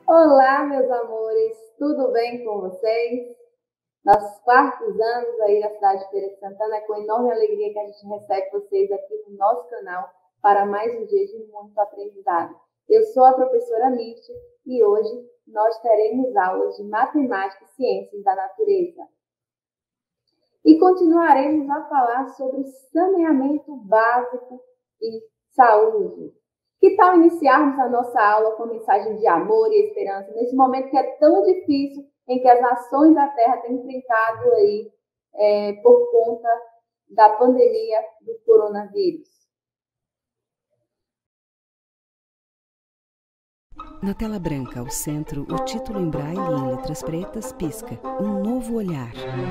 Olá, meus amores, tudo bem com vocês? Nossos quartos anos aí na cidade de Feira de Santana, é com enorme alegria que a gente recebe vocês aqui no nosso canal para mais um dia de muito aprendizado. Eu sou a professora Mirti e hoje nós teremos aulas de matemática e ciências da natureza. E continuaremos a falar sobre saneamento básico e saúde. Que tal iniciarmos a nossa aula com mensagem de amor e esperança nesse momento que é tão difícil, em que as nações da Terra têm enfrentado aí por conta da pandemia do coronavírus? Na tela branca ao centro, o título em braille e em letras pretas pisca: Um novo olhar.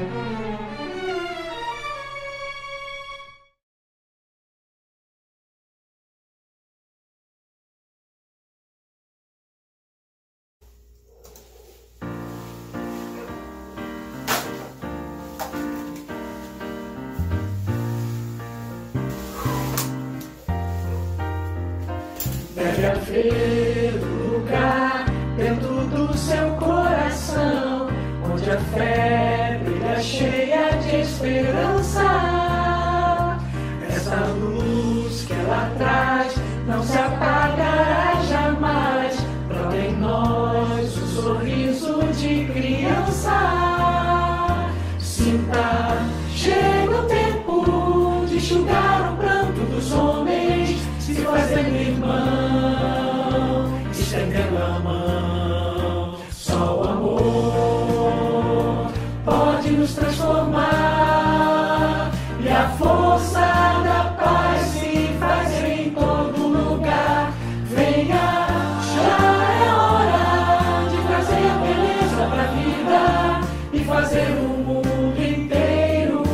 Deve haver um lugar dentro do seu coração, onde a fé brilha cheia de esperança. Essa luz que ela traz não se apagará jamais. Brota em nós um sorriso de criança. Sinta, chega o tempo de enxugar o pranto dos homens, se fazendo irmão, estendendo a mão. Só o amor pode nos transformar, e a força da paz se faz em todo lugar. Venha, já é hora de trazer a beleza pra vida e fazer o mundo inteiro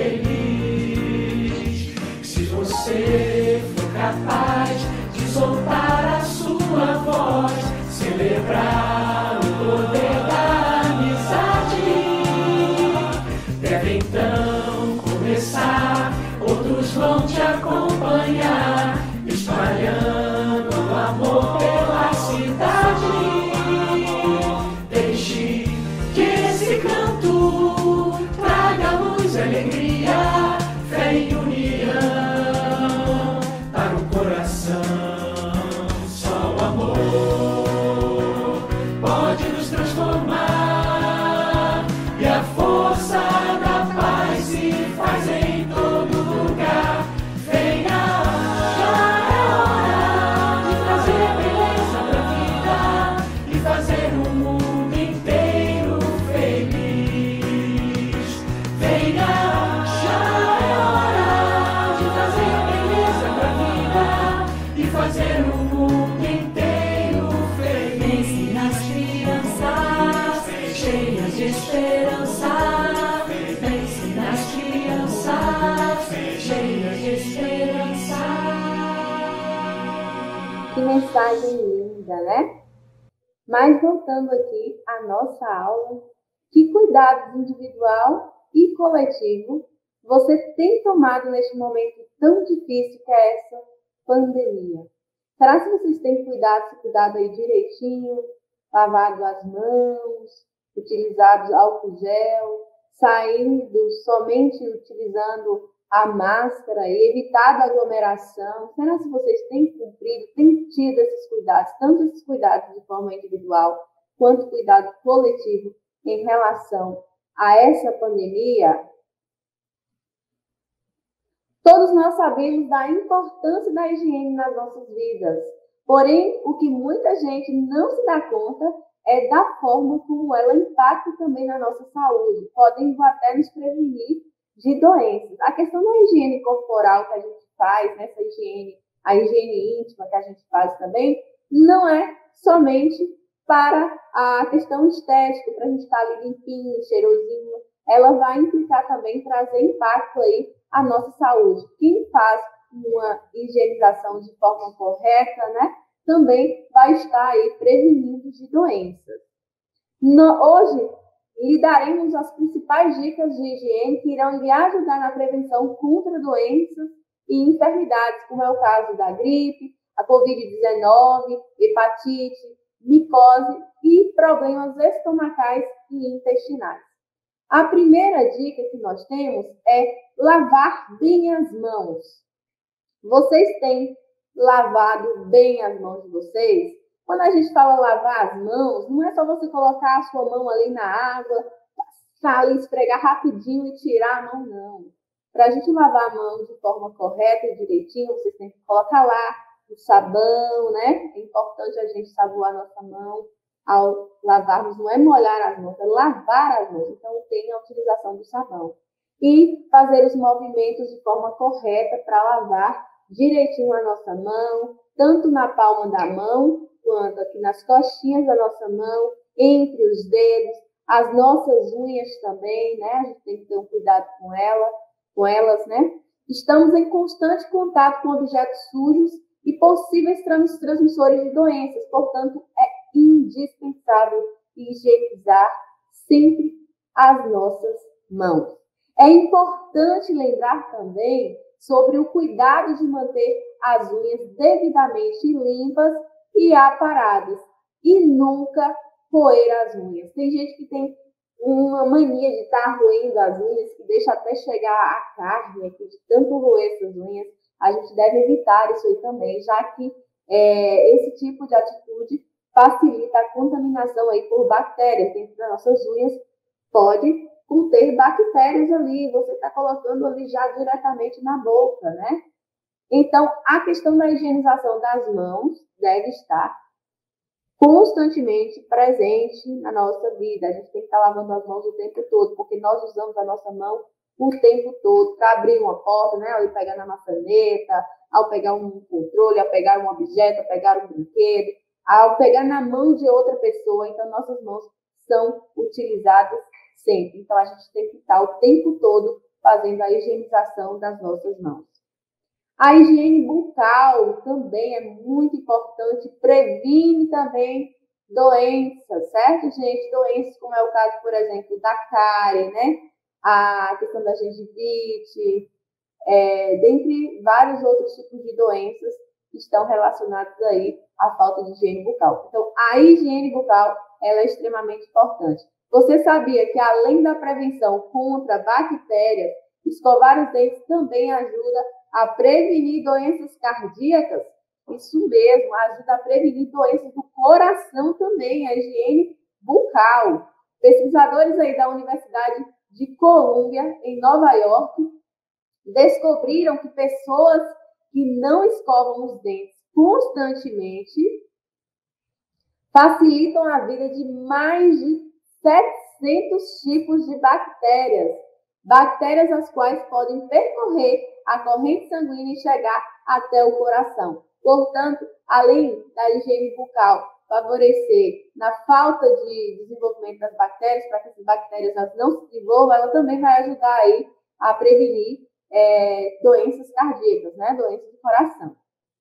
feliz. Se você capaz de soltar a sua voz, celebrar o poder da amizade. Deve então começar, outros vão te acompanhar, espalhando o amor pela cidade. Deixe que esse canto traga luz e alegria, fé e união para o coração. Só o amor pode nos transformar, e a força da paz se faz em todo lugar. Venha, já é hora de trazer beleza pra vida e fazer o mundo inteiro feliz. Venha, já é hora de trazer beleza pra vida e fazer o mundo inteiro feliz. Pense nas crianças cheias de esperança. Pense nas crianças cheias de esperança. Que mensagem linda, né? Mas voltando aqui à nossa aula, que cuidados individual e coletivo você tem tomado neste momento tão difícil que é essa pandemia? Será que vocês têm cuidado aí direitinho, lavado as mãos, utilizado álcool gel, saindo somente utilizando a máscara e evitado aglomeração? Será que vocês têm cumprido, têm tido esses cuidados, tanto esses cuidados de forma individual, quanto cuidado coletivo em relação a essa pandemia? Todos nós sabemos da importância da higiene nas nossas vidas, porém, o que muita gente não se dá conta é da forma como ela impacta também na nossa saúde, podem até nos prevenir de doenças. A questão da higiene corporal que a gente faz, nessa higiene, a higiene íntima que a gente faz também, não é somente para a questão estética, para a gente estar ali limpinho, cheirosinho, ela vai implicar também trazer impacto aí à nossa saúde. Quem faz uma higienização de forma correta, né, também vai estar aí prevenindo de doenças. Hoje, lhe daremos as principais dicas de higiene que irão lhe ajudar na prevenção contra doenças e enfermidades, como é o caso da gripe, a Covid-19, hepatite, micose e problemas estomacais e intestinais. A primeira dica que nós temos é lavar bem as mãos. Vocês têm lavado bem as mãos de vocês? Quando a gente fala lavar as mãos, não é só você colocar a sua mão ali na água, passar ali, esfregar rapidinho e tirar a mão, não. Para a gente lavar a mão de forma correta e direitinho, vocês têm que colocar lá o sabão, né? É importante a gente saboar a nossa mão ao lavarmos, não é molhar as mãos, é lavar as mãos. Então, tem a utilização do sabão. E fazer os movimentos de forma correta para lavar direitinho a nossa mão, tanto na palma da mão, quanto aqui nas costinhas da nossa mão, entre os dedos, as nossas unhas também, né? A gente tem que ter um cuidado com elas, né? Estamos em constante contato com objetos sujos e possíveis transmissores de doenças, portanto, é indispensável higienizar sempre as nossas mãos. É importante lembrar também sobre o cuidado de manter as unhas devidamente limpas e aparadas e nunca roer as unhas. Tem gente que tem uma mania de estar roendo as unhas, que deixa até chegar a carne aqui, de tanto roer essas unhas. A gente deve evitar isso aí também, já que esse tipo de atitude facilita a contaminação aí por bactérias dentro das nossas unhas. Pode conter bactérias ali, você está colocando ali já diretamente na boca, né? Então, a questão da higienização das mãos deve estar constantemente presente na nossa vida. A gente tem que estar lavando as mãos o tempo todo, porque nós usamos a nossa mão o tempo todo para abrir uma porta, né? Ao pegar na maçaneta, ao pegar um controle, ao pegar um objeto, ao pegar um brinquedo, ao pegar na mão de outra pessoa. Então, nossas mãos são utilizadas sempre. Então, a gente tem que estar o tempo todo fazendo a higienização das nossas mãos. A higiene bucal também é muito importante, previne também doenças, certo, gente? Doenças como é o caso, por exemplo, da cárie, né? A questão da gengivite, dentre vários outros tipos de doenças que estão relacionados aí à falta de higiene bucal. Então, a higiene bucal ela é extremamente importante. Você sabia que, além da prevenção contra bactérias, escovar os dentes também ajuda a prevenir doenças cardíacas? Isso mesmo, ajuda a prevenir doenças do coração também, a higiene bucal. Pesquisadores aí da Universidade de Colômbia, em Nova York, descobriram que pessoas que não escovam os dentes constantemente facilitam a vida de mais de 700 tipos de bactérias. Bactérias as quais podem percorrer a corrente sanguínea e chegar até o coração. Portanto, além da higiene bucal favorecer na falta de desenvolvimento das bactérias, para que essas bactérias elas não se desenvolvam, ela também vai ajudar aí a prevenir doenças cardíacas, né? Doenças do coração.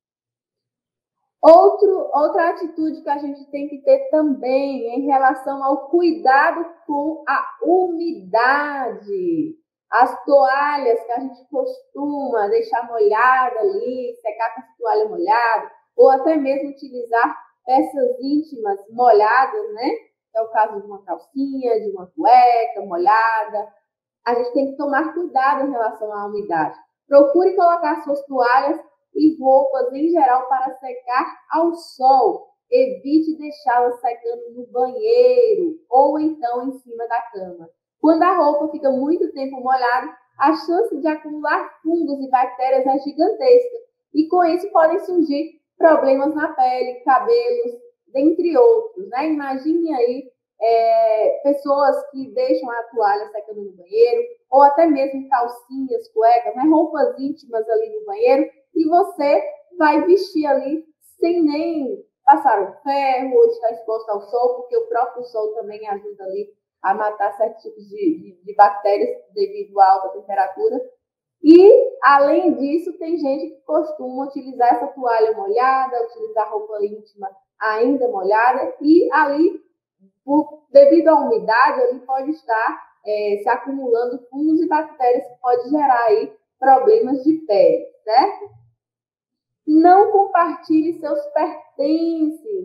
Outra atitude que a gente tem que ter também em relação ao cuidado com a umidade. As toalhas que a gente costuma deixar molhada ali, secar com a toalha molhada, ou até mesmo utilizar peças íntimas molhadas, né? É o caso de uma calcinha, de uma cueca molhada. A gente tem que tomar cuidado em relação à umidade. Procure colocar suas toalhas e roupas em geral para secar ao sol. Evite deixá-las secando no banheiro ou então em cima da cama. Quando a roupa fica muito tempo molhada, a chance de acumular fungos e bactérias é gigantesca. E com isso podem surgir problemas na pele, cabelos, dentre outros, né? Imagine aí pessoas que deixam a toalha secando no banheiro, ou até mesmo calcinhas, cuecas, né? Roupas íntimas ali no banheiro, e você vai vestir ali sem nem passar o ferro ou estar exposto ao sol, porque o próprio sol também ajuda ali a matar certos tipos de bactérias devido à alta temperatura. E, além disso, tem gente que costuma utilizar essa toalha molhada, utilizar roupa íntima ainda molhada, e ali, devido à umidade, ali pode estar se acumulando fungos e bactérias que pode gerar aí problemas de pele, certo? Não compartilhe seus pertences.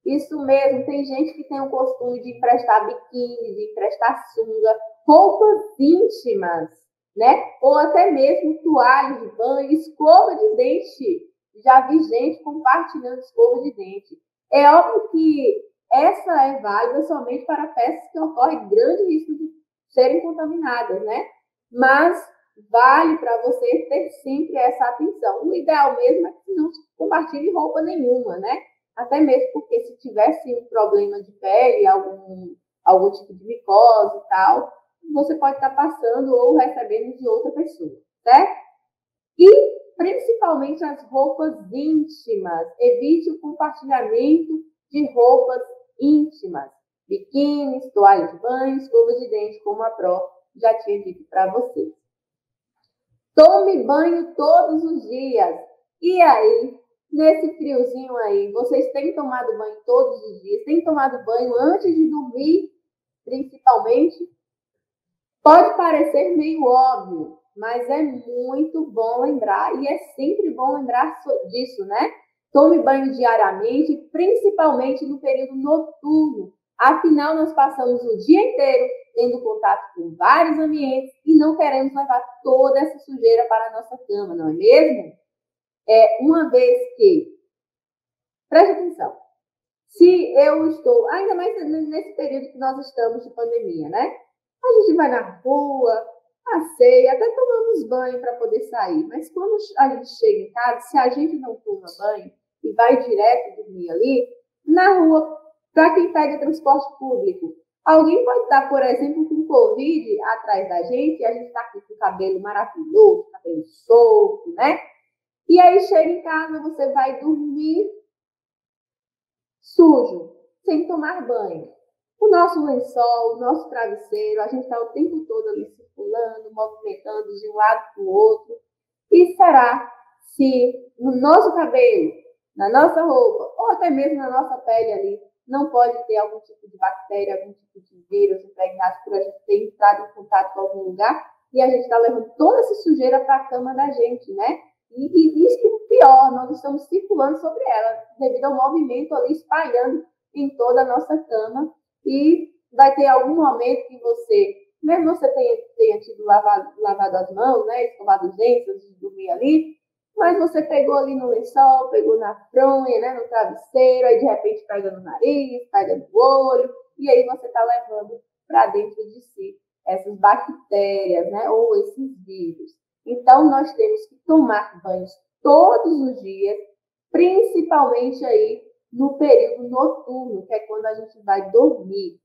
Isso mesmo, tem gente que tem o costume de emprestar biquíni, de emprestar sunga, roupas íntimas, né? Ou até mesmo toalha de banho, escova de dente. Já vi gente compartilhando escova de dente. É óbvio que essa é válida somente para peças que ocorrem grande risco de serem contaminadas, né? Mas vale para você ter sempre essa atenção. O ideal mesmo é que não compartilhe roupa nenhuma, né? Até mesmo porque se tivesse um problema de pele, algum tipo de micose e tal, você pode estar passando ou recebendo de outra pessoa, certo? E principalmente as roupas íntimas. Evite o compartilhamento de roupas íntimas. Biquínis, toalha de banho, escova de dente, como a Pro já tinha dito para vocês. Tome banho todos os dias. E aí, nesse friozinho aí, vocês têm tomado banho todos os dias? Têm tomado banho antes de dormir, principalmente? Pode parecer meio óbvio, mas é muito bom lembrar, e é sempre bom lembrar disso, né? Tome banho diariamente, principalmente no período noturno. Afinal, nós passamos o dia inteiro tendo contato com vários ambientes e não queremos levar toda essa sujeira para a nossa cama, não é mesmo? Uma vez que, preste atenção, se eu estou, ainda mais nesse período que nós estamos de pandemia, né? A gente vai na rua, passeia, até tomamos banho para poder sair. Mas quando a gente chega em casa, se a gente não toma banho e vai direto dormir ali, na rua, para quem pega transporte público, alguém pode estar, por exemplo, com Covid atrás da gente, e a gente está aqui com o cabelo maravilhoso, cabelo solto, né? E aí chega em casa, você vai dormir sujo, sem tomar banho. O nosso lençol, o nosso travesseiro, a gente está o tempo todo ali circulando, movimentando de um lado para o outro. E será se no nosso cabelo, na nossa roupa, ou até mesmo na nossa pele ali, não pode ter algum tipo de bactéria, algum tipo de vírus impregnado por a gente ter entrado em contato com algum lugar e a gente está levando toda essa sujeira para a cama da gente, né? E isso que é pior, nós estamos circulando sobre ela devido ao movimento ali espalhando em toda a nossa cama. E vai ter algum momento que você, mesmo você tenha tido lavado as mãos, né, escovado os dentes antes de dormir ali, mas você pegou ali no lençol, pegou na fronha, né, no travesseiro, aí de repente pega no nariz, pega no olho, e aí você está levando para dentro de si essas bactérias, né, ou esses vírus. Então, nós temos que tomar banhos todos os dias, principalmente aí no período noturno, que é quando a gente vai dormir.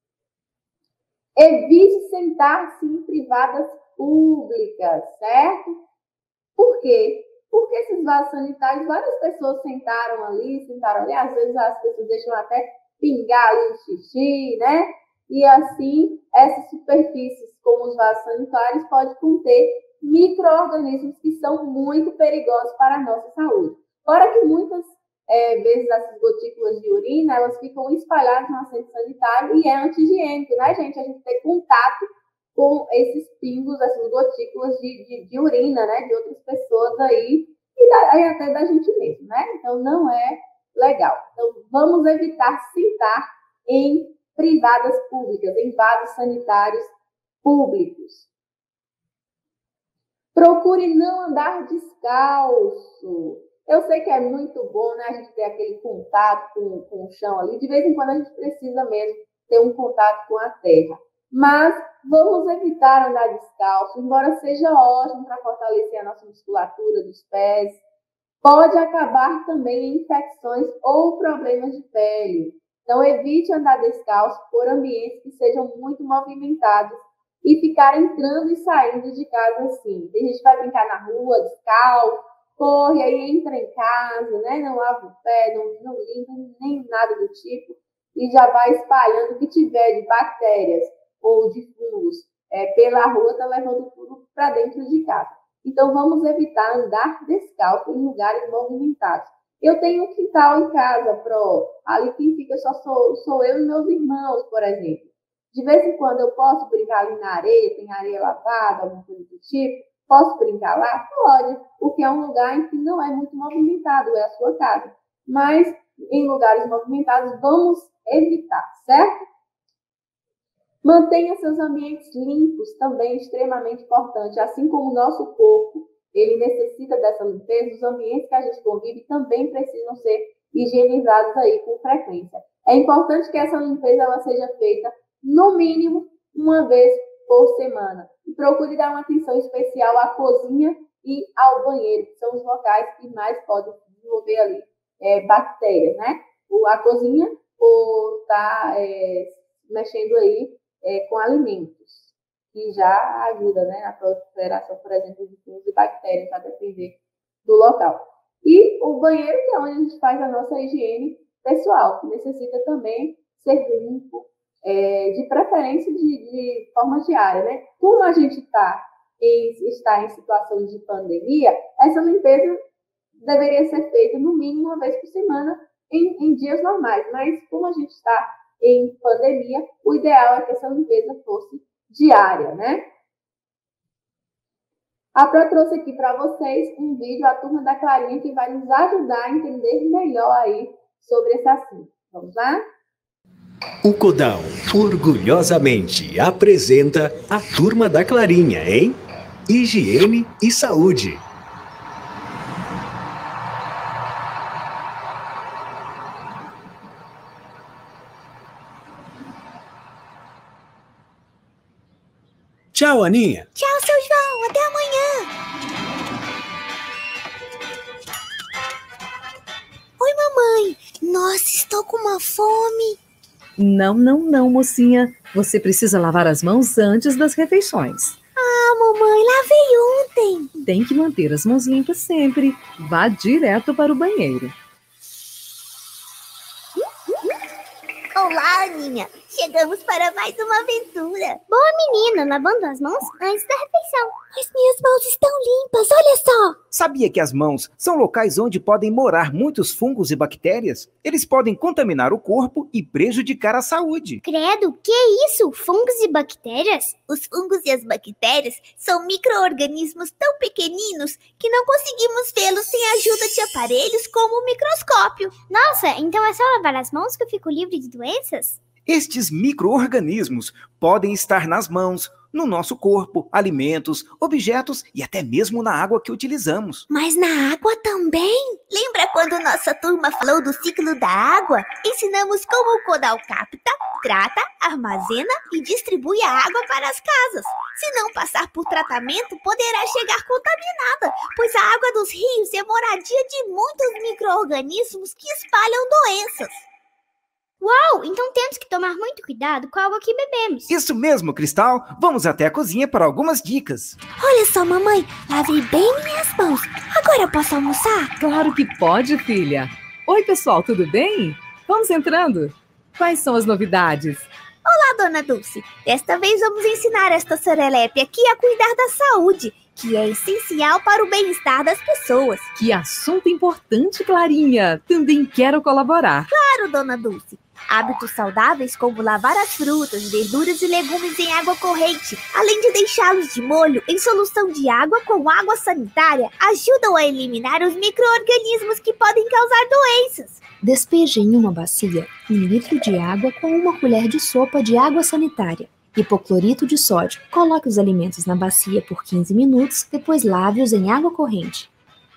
Evite sentar-se em privadas públicas, certo? Por quê? Porque esses vasos sanitários, várias pessoas sentaram ali, às vezes as pessoas deixam até pingar ali o xixi, né? E assim, essas superfícies, como os vasos sanitários, podem conter micro-organismos que são muito perigosos para a nossa saúde. Fora que muitas vezes essas gotículas de urina, elas ficam espalhadas no assento sanitário e é anti-higiênico, né, gente? A gente tem contato com esses pingos, essas gotículas de urina, né, de outras pessoas aí, e até da gente mesmo, né? Então, não é legal. Então, vamos evitar sentar em privadas públicas, em vasos sanitários públicos. Procure não andar descalço. Eu sei que é muito bom, né, a gente ter aquele contato com o chão ali. De vez em quando a gente precisa mesmo ter um contato com a terra. Mas vamos evitar andar descalço, embora seja ótimo para fortalecer a nossa musculatura dos pés. Pode acabar também em infecções ou problemas de pele. Então, evite andar descalço por ambientes que sejam muito movimentados e ficar entrando e saindo de casa assim. Tem gente que vai brincar na rua, descalço, corre, aí entra em casa, né? Não lava o pé, não limpa, nem nada do tipo, e já vai espalhando o que tiver de bactérias ou de fungos pela rua, tá levando tudo para dentro de casa. Então, vamos evitar andar descalço em lugares movimentados. Eu tenho um quintal em casa, ali quem fica só sou eu e meus irmãos, por exemplo. De vez em quando eu posso brincar ali na areia, tem areia lavada, alguma coisa do tipo. Posso brincar lá? Pode, porque é um lugar em que não é muito movimentado, é a sua casa. Mas em lugares movimentados, vamos evitar, certo? Mantenha seus ambientes limpos, também extremamente importante. Assim como o nosso corpo, ele necessita dessa limpeza, os ambientes que a gente convive também precisam ser higienizados aí com frequência. É importante que essa limpeza ela seja feita, no mínimo, uma vez por semana. E procure dar uma atenção especial à cozinha e ao banheiro, que são os locais que mais podem desenvolver ali bactérias, né? A cozinha, por estar mexendo aí com alimentos, que já ajuda, né, na proliferação, por exemplo, de fungos e bactérias, a depender do local. E o banheiro, que é onde a gente faz a nossa higiene pessoal, que necessita também ser limpo, de preferência de forma diária, né? Como a gente está em situação de pandemia, essa limpeza deveria ser feita no mínimo uma vez por semana em dias normais, mas como a gente está em pandemia, o ideal é que essa limpeza fosse diária, né? A Pro trouxe aqui para vocês um vídeo, a Turma da Clarinha, que vai nos ajudar a entender melhor aí sobre esse assunto. Vamos lá? O Codal orgulhosamente apresenta a Turma da Clarinha em Higiene e Saúde. Tchau, Aninha. Tchau, seu João. Até amanhã. Oi, mamãe. Nossa, estou com uma fome. Não, mocinha. Você precisa lavar as mãos antes das refeições. Ah, mamãe, lavei ontem. Tem que manter as mãos limpas sempre. Vá direto para o banheiro. Olá, Aninha. Chegamos para mais uma aventura. Boa, menina, lavando as mãos antes da refeição. As minhas mãos estão limpas, olha só. Sabia que as mãos são locais onde podem morar muitos fungos e bactérias? Eles podem contaminar o corpo e prejudicar a saúde. Credo, que isso? Fungos e bactérias? Os fungos e as bactérias são micro-organismos tão pequeninos que não conseguimos vê-los sem a ajuda de aparelhos como o microscópio. Nossa, então é só lavar as mãos que eu fico livre de doenças? Estes micro-organismos podem estar nas mãos, no nosso corpo, alimentos, objetos e até mesmo na água que utilizamos. Mas na água também? Lembra quando nossa turma falou do ciclo da água? Ensinamos como o Codal capta, trata, armazena e distribui a água para as casas. Se não passar por tratamento, poderá chegar contaminada, pois a água dos rios é moradia de muitos micro-organismos que espalham doenças. Uau, então temos que tomar muito cuidado com a água que bebemos. Isso mesmo, Cristal. Vamos até a cozinha para algumas dicas. Olha só, mamãe, lavei bem minhas mãos. Agora eu posso almoçar? Claro que pode, filha. Oi, pessoal, tudo bem? Vamos entrando. Quais são as novidades? Olá, dona Dulce. Desta vez vamos ensinar esta serelepe aqui a cuidar da saúde, que é essencial para o bem-estar das pessoas. Que assunto importante, Clarinha. Também quero colaborar. Claro, dona Dulce. Hábitos saudáveis como lavar as frutas, verduras e legumes em água corrente, além de deixá-los de molho em solução de água com água sanitária, ajudam a eliminar os micro-organismos que podem causar doenças. Despeje em uma bacia 1 litro de água com 1 colher de sopa de água sanitária. Hipoclorito de sódio. Coloque os alimentos na bacia por 15 minutos, depois lave-os em água corrente.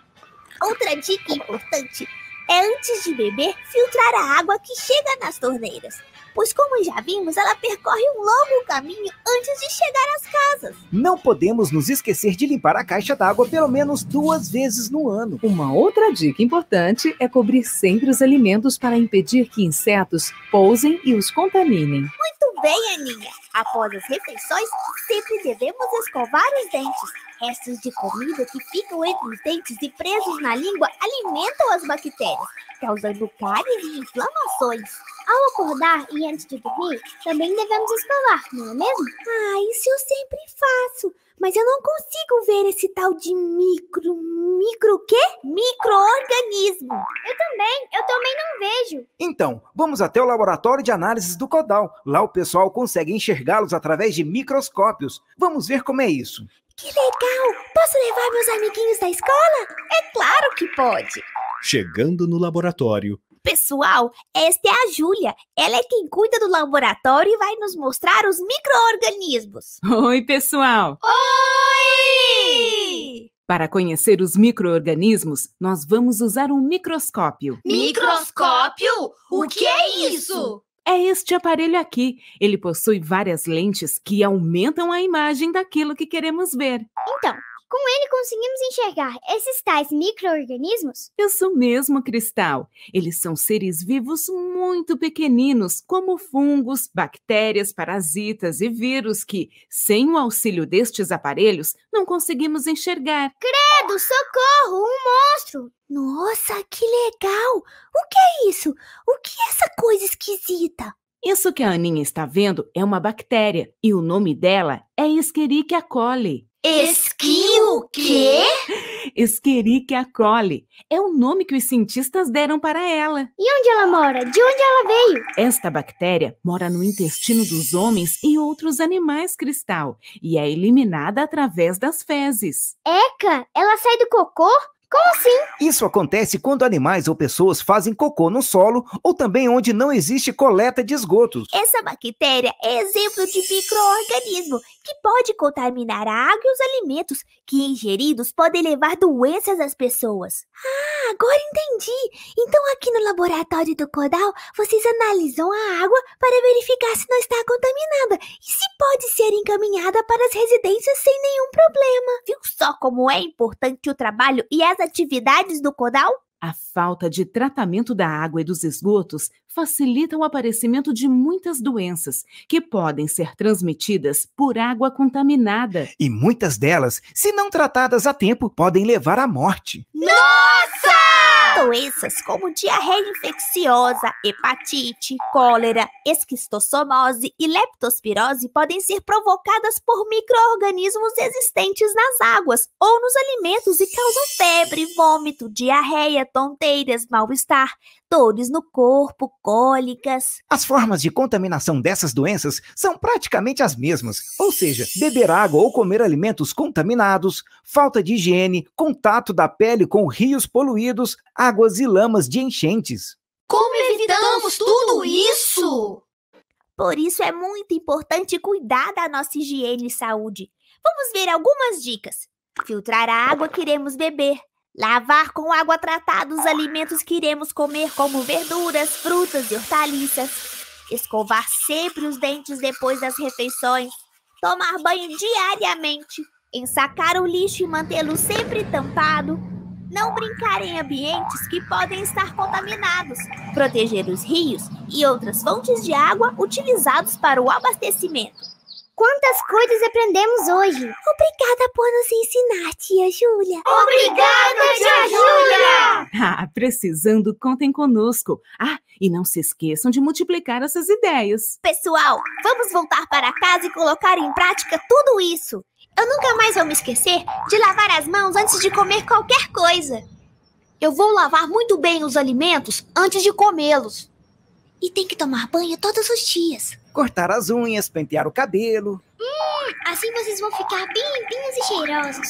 Outra dica importante é, antes de beber, filtrar a água que chega nas torneiras, pois, como já vimos, ela percorre um longo caminho antes de chegar às casas. Não podemos nos esquecer de limpar a caixa d'água pelo menos 2 vezes no ano. Uma outra dica importante é cobrir sempre os alimentos para impedir que insetos pousem e os contaminem. Muito bem, Aninha. Após as refeições, sempre devemos escovar os dentes. Restos de comida que ficam entre os dentes e presos na língua alimentam as bactérias, causando cáries e inflamações. Ao acordar e antes de dormir, também devemos escovar, não é mesmo? Ah, isso eu sempre faço, mas eu não consigo ver esse tal de micro o quê? Micro-organismo. Eu também não vejo. Então, vamos até o laboratório de análises do Codal. Lá o pessoal consegue enxergá-los através de microscópios. Vamos ver como é isso. Que legal! Posso levar meus amiguinhos da escola? É claro que pode! Chegando no laboratório, Pessoal, esta é a Júlia. Ela é quem cuida do laboratório e vai nos mostrar os micro-organismos. Oi, pessoal! Oi! Para conhecer os micro-organismos, nós vamos usar um microscópio. Microscópio? O que é isso? É este aparelho aqui. Ele possui várias lentes que aumentam a imagem daquilo que queremos ver. Então, com ele conseguimos enxergar esses tais micro-organismos? Isso mesmo, Cristal. Eles são seres vivos muito pequeninos, como fungos, bactérias, parasitas e vírus que, sem o auxílio destes aparelhos, não conseguimos enxergar. Credo, socorro, um monstro! Nossa, que legal! O que é isso? O que é essa coisa esquisita? Isso que a Aninha está vendo é uma bactéria e o nome dela é Escherichia coli. O quê? Escherichia coli é o nome que os cientistas deram para ela. E onde ela mora? De onde ela veio? Esta bactéria mora no intestino dos homens e outros animais, Cristal, e é eliminada através das fezes. Eca, ela sai do cocô? Como assim? Isso acontece quando animais ou pessoas fazem cocô no solo ou também onde não existe coleta de esgotos. Essa bactéria é exemplo de micro-organismo que pode contaminar a água e os alimentos que, ingeridos, podem levar doenças às pessoas. Ah, agora entendi! Então aqui no laboratório do Codal, vocês analisam a água para verificar se não está contaminada e se pode ser encaminhada para as residências sem nenhum problema. Viu só como é importante o trabalho e as atividades do Codal? A falta de tratamento da água e dos esgotos facilita o aparecimento de muitas doenças que podem ser transmitidas por água contaminada. E muitas delas, se não tratadas a tempo, podem levar à morte. Doenças como diarreia infecciosa, hepatite, cólera, esquistossomose e leptospirose podem ser provocadas por micro-organismos existentes nas águas ou nos alimentos e causam febre, vômito, diarreia, tonteiras, mal-estar, dores no corpo, cólicas. As formas de contaminação dessas doenças são praticamente as mesmas, ou seja, beber água ou comer alimentos contaminados, falta de higiene, contato da pele com rios poluídos, águas e lamas de enchentes. Como evitamos tudo isso? Por isso é muito importante cuidar da nossa higiene e saúde. Vamos ver algumas dicas. Filtrar a água que iremos beber. Lavar com água tratada os alimentos que iremos comer, como verduras, frutas e hortaliças. Escovar sempre os dentes depois das refeições. Tomar banho diariamente. Ensacar o lixo e mantê-lo sempre tampado. Não brincar em ambientes que podem estar contaminados. Proteger os rios e outras fontes de água utilizados para o abastecimento. Quantas coisas aprendemos hoje! Obrigada por nos ensinar, tia Júlia. Obrigada, tia Júlia! Ah, precisando, contem conosco. Ah, e não se esqueçam de multiplicar essas ideias. Pessoal, vamos voltar para casa e colocar em prática tudo isso. Eu nunca mais vou me esquecer de lavar as mãos antes de comer qualquer coisa. Eu vou lavar muito bem os alimentos antes de comê-los. E tem que tomar banho todos os dias. Cortar as unhas, pentear o cabelo. Assim vocês vão ficar bem limpinhos e cheirosos.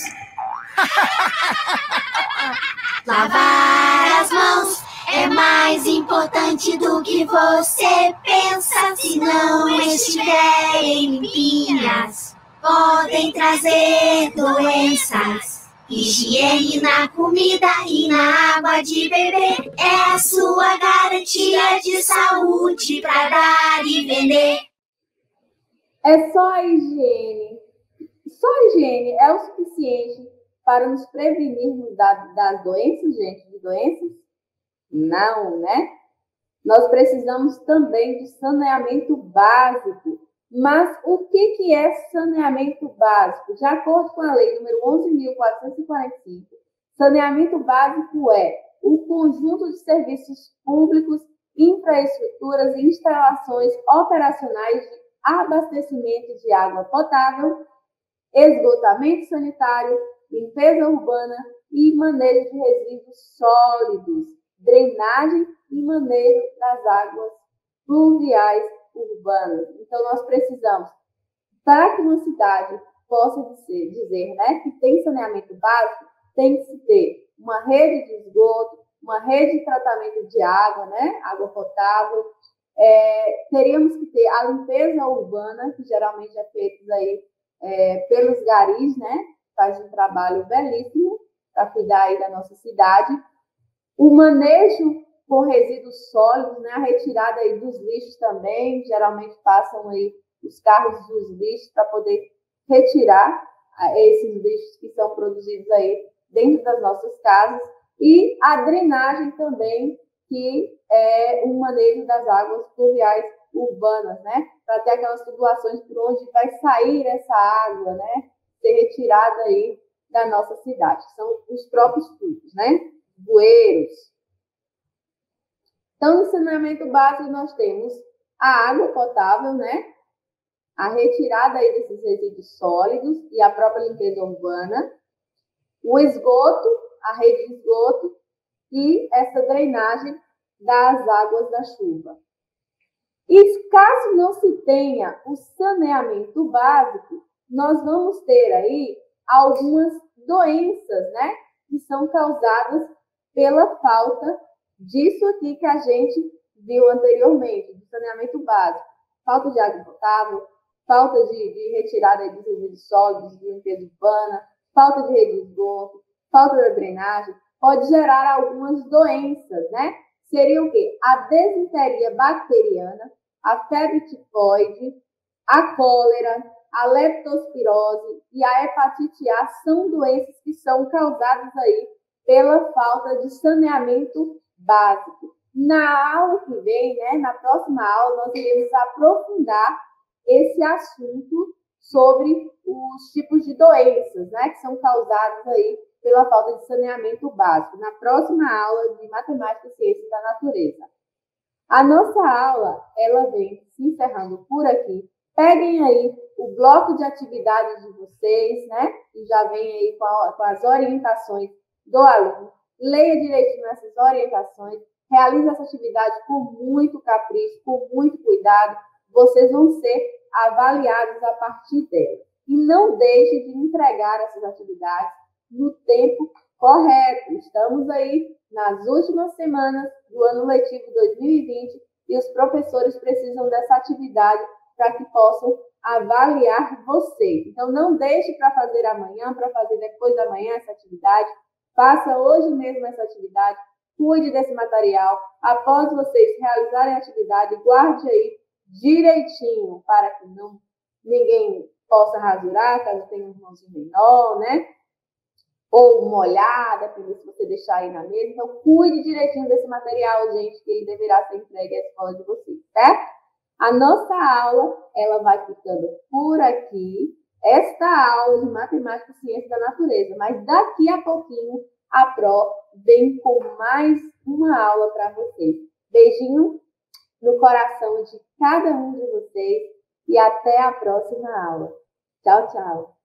Lavar as mãos é mais importante do que você pensa. Se não estiverem limpinhas, podem trazer doenças. Higiene na comida e na água de beber é a sua garantia de saúde para dar e vender. É só a higiene. Só a higiene é o suficiente para nos prevenirmos das doenças, gente, de doenças? Não, né? Nós precisamos também de saneamento básico. Mas o que é saneamento básico? De acordo com a lei número 11.445, saneamento básico é o conjunto de serviços públicos, infraestruturas e instalações operacionais de abastecimento de água potável, esgotamento sanitário, limpeza urbana e manejo de resíduos sólidos, drenagem e manejo das águas pluviais urbanas. Então, nós precisamos, para que uma cidade possa dizer, né, que tem saneamento básico, tem que se ter uma rede de esgoto, uma rede de tratamento de água, né? Água potável. Teríamos que ter a limpeza urbana, que geralmente é feita aí pelos garis, né? Faz um trabalho belíssimo para cuidar aí da nossa cidade. O manejo com resíduos sólidos, né? A retirada aí dos lixos também, geralmente passam aí os carros dos lixos para poder retirar esses lixos que são produzidos aí dentro das nossas casas. E a drenagem também, que é o manejo das águas pluviais urbanas, né? Para ter aquelas tubulações por onde vai sair essa água, né? Ser retirada aí da nossa cidade, que são os próprios tubos, né? Bueiros. Então, no saneamento básico, nós temos a água potável, né? A retirada aí desses resíduos sólidos e a própria limpeza urbana. O esgoto, a rede de esgoto e essa drenagem das águas da chuva. E caso não se tenha o saneamento básico, nós vamos ter aí algumas doenças, né? Que são causadas pela falta disso aqui que a gente viu anteriormente, do saneamento básico. Falta de água potável, falta de retirada de resíduos sólidos, de limpeza urbana, falta de rede de esgoto, falta da drenagem, pode gerar algumas doenças, né? Seria o quê? A desinteria bacteriana, a febre tifoide, a cólera, a leptospirose e a hepatite A são doenças que são causadas aí pela falta de saneamento básico. Na aula que vem, né, na próxima aula, nós iremos aprofundar esse assunto sobre os tipos de doenças, né, que são causadas aí pela falta de saneamento básico, na próxima aula de Matemática e Ciências da Natureza. A nossa aula, ela vem se encerrando por aqui. Peguem aí o bloco de atividades de vocês, né, e já vem aí com as orientações do aluno. Leia direitinho essas orientações, realize essa atividade com muito capricho, com muito cuidado. Vocês vão ser avaliados a partir dela. E não deixe de entregar essas atividades no tempo correto. Estamos aí nas últimas semanas do ano letivo 2020 e os professores precisam dessa atividade para que possam avaliar vocês. Então, não deixe para fazer amanhã, para fazer depois da manhã essa atividade. Faça hoje mesmo essa atividade. Cuide desse material. Após vocês realizarem a atividade, guarde aí direitinho para que ninguém possa rasurar, caso tenha um irmãozinho menor, né? Ou molhada, dependendo se você deixar aí na mesa. Então, cuide direitinho desse material, gente, que ele deverá ser entregue à escola de vocês, certo? A nossa aula, ela vai ficando por aqui. Esta aula de Matemática e Ciência da Natureza. Mas daqui a pouquinho, a Pro vem com mais uma aula para vocês. Beijinho no coração de cada um de vocês e até a próxima aula. Tchau, tchau.